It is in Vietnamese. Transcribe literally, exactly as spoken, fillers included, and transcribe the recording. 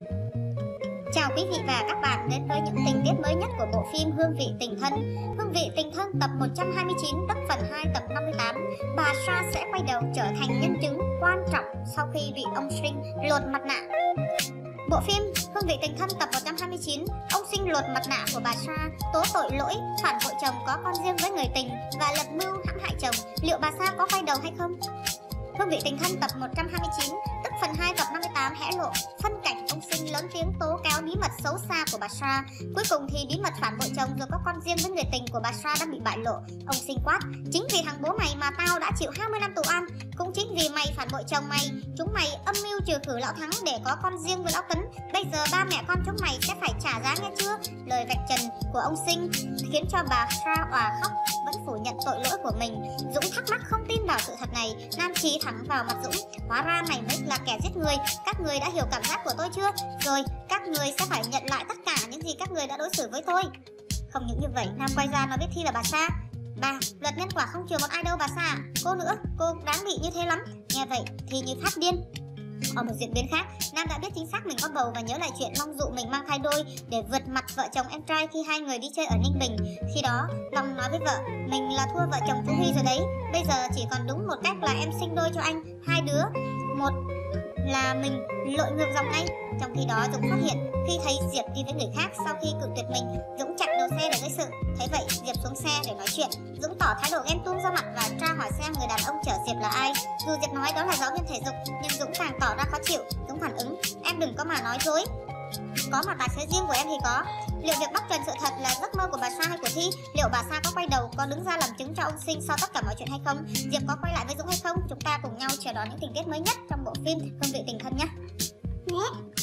Chào quý vị và các bạn đến với những tình tiết mới nhất của bộ phim Hương vị tình thân. Hương vị tình thân tập một trăm hai mươi chín, tức phần hai tập năm mươi tám. Bà Sa sẽ quay đầu trở thành nhân chứng quan trọng sau khi bị ông Sinh lột mặt nạ. Bộ phim Hương vị tình thân tập một trăm hai mươi chín, ông Sinh lột mặt nạ của bà Sa, tố tội lỗi phản bội chồng có con riêng với người tình và lập mưu hãm hại chồng. Liệu bà Sa có quay đầu hay không? Hương vị tình thân tập một trăm hai mươi chín, tức phần hai tập năm mươi tám hé lộ phân cảnh ông Sinh lớn tiếng tố cáo bí mật xấu xa của bà Sa. Cuối cùng thì bí mật phản bội chồng rồi có con riêng với người tình của bà Sa đã bị bại lộ. Ông Sinh quát: chính vì thằng bố mày mà tao đã chịu hai mươi năm tù an, cũng chính vì mày phản bội chồng mày, chúng mày âm mưu trừ khử lão Thắng để có con riêng với lão Tấn. Bây giờ ba mẹ con chúng mày sẽ phải trả giá nghe chưa? Lời vạch trần của ông Sinh khiến cho bà Sa òa khóc, vẫn phủ nhận tội lỗi của mình. Dũng thắc mắc không tin vào sự thật này, Nam Chí thẳng vào mặt Dũng: hóa ra mày mới là kẻ giết người, các người đã hiểu cảm giác của tôi chưa? Rồi các người sẽ phải nhận lại tất cả những gì các người đã đối xử với tôi. Không những như vậy, Nam quay ra nói với Thi là bà Sa: bà, luật nhân quả không chừa một ai đâu bà Sa. Cô nữa, cô đáng bị như thế lắm. Nghe vậy thì như phát điên. Ở một diễn biến khác, Nam đã biết chính xác mình có bầu và nhớ lại chuyện Long dụ mình mang thai đôi để vượt mặt vợ chồng em trai khi hai người đi chơi ở Ninh Bình. Khi đó, Long nói với vợ: mình là thua vợ chồng Thu Huy rồi đấy. Bây giờ chỉ còn đúng một cách là em sinh đôi cho anh, hai đứa. Một là mình lội ngược dòng ngay. Trong khi đó, Dũng phát hiện khi thấy Diệp đi với người khác sau khi cự tuyệt mình, Dũng chặn đầu xe để gây sự. Thấy vậy, Diệp xuống xe để nói chuyện. Dũng tỏ thái độ ghen tuông ra mặt và tra hỏi xem người đàn ông chở Diệp là ai. Dù Diệp nói đó là giáo viên thể dục, nhưng Dũng càng tỏ ra khó chịu. Dũng phản ứng: em đừng có mà nói dối, có mà tài xế riêng của em thì có. Liệu việc bắt trần sự thật là giấc mơ của bà Sa hay của Thi? Liệu bà Sa có quay đầu, có đứng ra làm chứng cho ông Sinh sau tất cả mọi chuyện hay không? Diệp có quay lại với Dũng hay không? Chúng ta cùng nhau chờ đón những tình tiết mới nhất trong bộ phim Hương vị tình thân nhé. Mẹ,